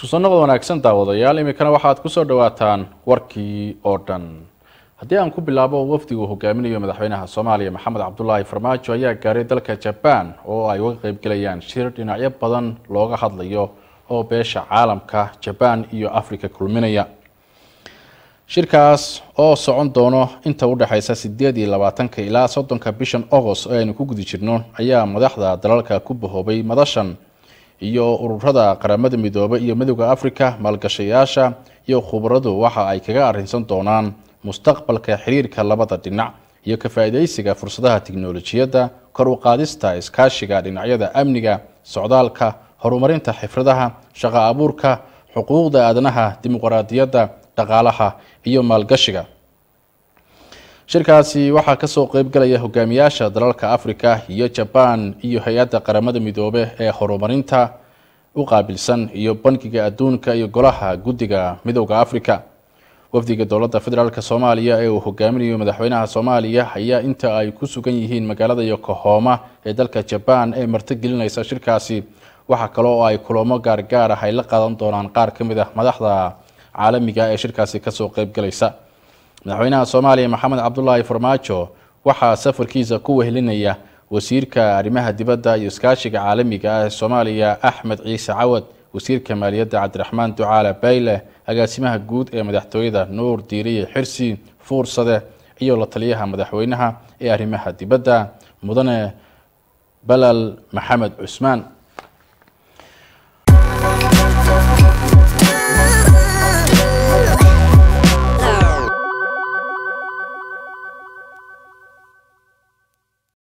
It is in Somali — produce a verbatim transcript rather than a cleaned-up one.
isku soo noqod wanaagsan daawadayaal imikana waxaad ku soo dhawaataan warkii oo dhan. haddii aan ku bilaabo wafdigu hogaaminayo madaxweynaha Soomaaliya Maxamed Cabdullaahi Farmaajo ayaa gaaray dalka Japan oo ay uga qayb galayaan shir dhinacyo badan looga hadlayo oo beesha caalamka Japan iyo Afrika kulminaya. shirkaas oo socon doono inta u dhaxaysa sideed iyo labaatanka ilaa soddonka bishan August ee aynu ku gudi jirno ayaa madaxda dalalka ku bahoobay madashan iyo ururada qaramada midoobay iyo midowga Afrika maalgashayaasha iyo khubaradu waxa ay kaga arrinsan doonaan mustaqbalka xiriirka labada dhinac iyo ka faa'iideysiga fursadaha tiknoolajiyadda, kor u qaadista iskaashiga dhinacyada amniga, socdaalka, horumarinta xirfadaha, shaqo abuurka, xuquuqda aadanaha, dimuqraadiyadda, dhaqaalaha iyo maalgashiga. shirkaasi waxa ka soo qayb galaya hogaamiyaasha dalalka Afrika iyo Japan iyo hay'adda qaramada midoobay ee horumarinta u qaabilsan iyo bankiga adduunka iyo golaha guddiga midowga Afrika. wafdiga dowladda federaalka Soomaaliya ee uu hogaaminayo madaxweynaha Soomaaliya ayaa inta ay ku sugan yihiin magaalada Yokohama ee dalka Japan ee martigelinaysa shirkaasi waxa kale oo ay kulamo gaargaar ah ay la qaadan doonaan qaar ka mid ah madaxda caalamiga ee shirkaasi ka soo qayb galaysa. madaxweynaha Soomaaliya Maxamed Cabdullaahi Farmaajo waxa safarkiisa ku wehelinaya wasiirka arrimaha dibadda iyo iskaashiga caalamiga ah ee Soomaaliya Axmed Ciise Cawad, wasiirka maaliyadda Cabdiraxmaan Ducaale Bayle, agaasimaha guud ee madaxtooyada Nuur Diiriye Xirsi Fuursade iyo la taliyaha madaxweynaha ee arrimaha dibadda Mudane Balal Maxamed Cusmaan.